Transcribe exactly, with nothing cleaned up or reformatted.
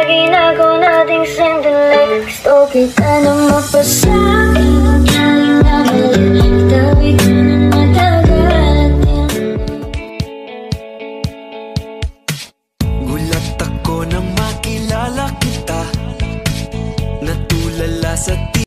ginago nating sandali. Gusto kita na mapasakin, kahit na mali, tabi ko na matagal. Gulat ako nang makilala kita, natulala sa